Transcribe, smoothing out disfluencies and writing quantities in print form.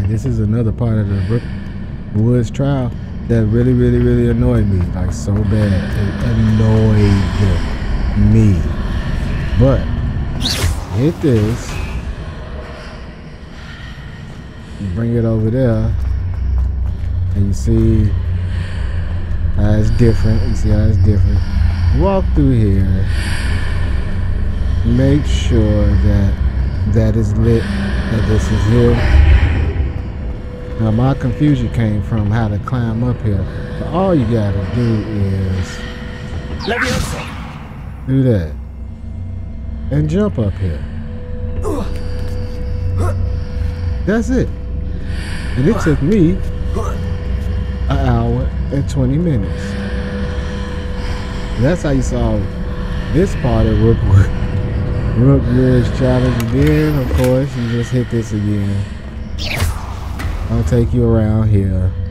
this is another part of the Rookwood's trial that really annoyed me, like so bad. It annoyed me. But hit this, you bring it over there, and you see how it's different. You see how it's different. Walk through here. Make sure that is lit. That this is here. Now my confusion came from how to climb up here. But all you gotta do is do that and jump up here. That's it. And it took me an hour and 20 minutes. That's how you solve this part of Rookwood's challenge. Again, of course, you just hit this again. I'll take you around here.